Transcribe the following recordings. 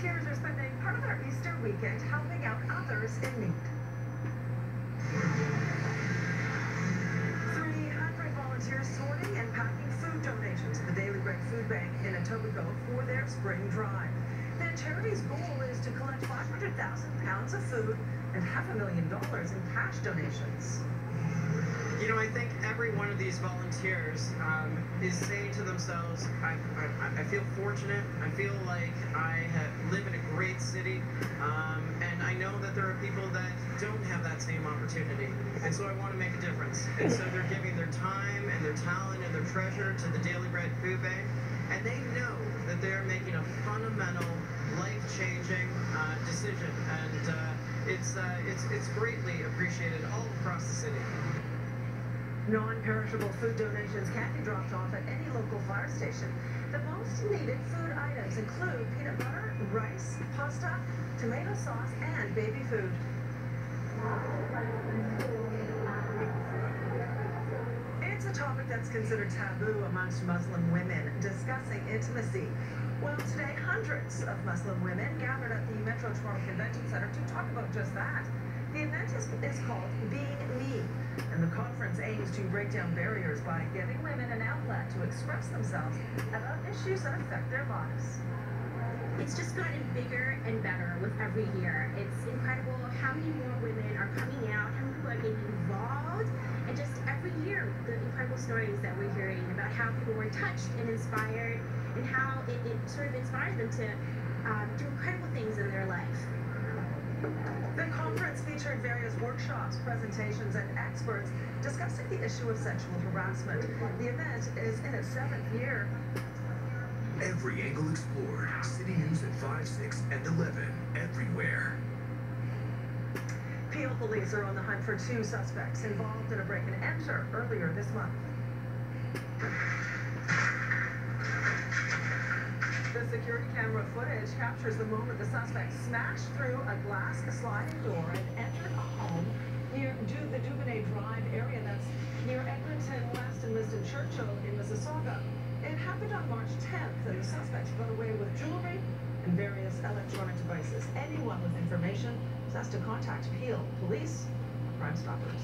volunteers are spending part of their Easter weekend helping out others in need. 300 volunteers sorting and packing food donations at the Daily Bread Food Bank in Etobicoke for their spring drive. The charity's goal is to collect 500,000 pounds of food and $500,000 in cash donations. You know, I think every one of these volunteers is saying to themselves, I feel fortunate, I feel like I live in a great city, and I know that there are people that don't have that same opportunity, and so I want to make a difference. And so they're giving their time and their talent and their treasure to the Daily Bread Food Bank, and they know that they're making a fundamental, life-changing decision, and it's greatly appreciated all across the city. Non-perishable food donations can be dropped off at any local fire station. The most needed food items include peanut butter, rice, pasta, tomato sauce, and baby food. It's a topic that's considered taboo amongst Muslim women, discussing intimacy. Well, today, hundreds of Muslim women gathered at the Metro Toronto Convention Centre to talk about just that. The event is called Being Me, and the conference aims to break down barriers by giving women an outlet to express themselves about issues that affect their lives. It's just gotten bigger and better with every year. It's incredible how many more women are coming out, how many people are getting involved, and just every year the incredible stories that we're hearing about how people were touched and inspired, and how it sort of inspires them to do incredible things in their life. The conference featured various workshops, presentations, and experts discussing the issue of sexual harassment. The event is in its 7th year. Every angle explored. City News at 5, 6, and 11. Everywhere. Peel police are on the hunt for 2 suspects involved in a break-and-enter earlier this month. The security camera footage captures the moment the suspect smashed through a glass sliding door and entered a home near the Duvernay Drive area that's near Eglinton West and Liston Churchill in Mississauga. It happened on March 10th, and the suspect got away with jewelry and various electronic devices. Anyone with information is asked to contact Peel Police or Crime Stoppers.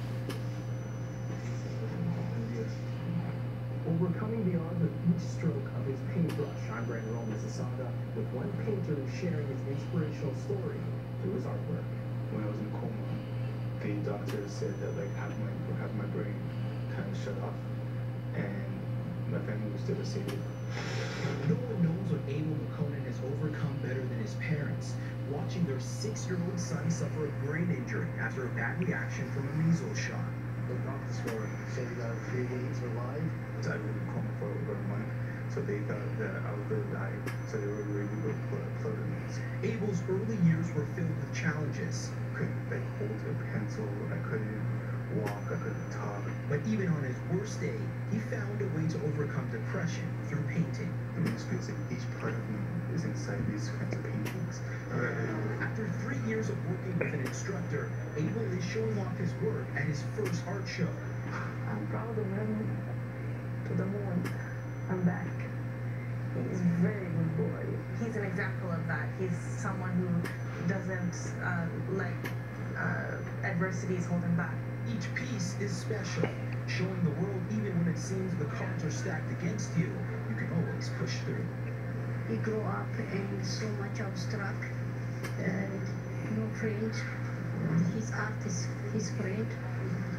Overcoming the odds with each stroke of his paintbrush, I'm Brandon Roll, Mississauga, with one painter sharing his inspirational story through his artwork. When I was in coma, the doctor said that half my brain kind of shut off, and my family was devastated. No one knows what Abel McConan has overcome better than his parents, watching their 6-year-old son suffer a brain injury after a bad reaction from a measles shot. The doctors said he got 3 days alive. I was in coma for over a month, so they thought that I was going to die, so they were really good for me. Abel's early years were filled with challenges. I couldn't hold a pencil, I couldn't walk, I couldn't talk. But even on his worst day, he found a way to overcome depression through painting. I mean, it's basically each part of me is inside these kinds of paintings. After 3 years of working with an instructor, Abel is showing off his work at his first art show. I'm proud of him. To the moon. I'm back. He's a very good boy. He's an example of that. He's someone who doesn't let adversities hold him back. Each piece is special, showing the world even when it seems the cards are stacked against you, you can always push through. He grew up in so much abstract and no print. His art is his print.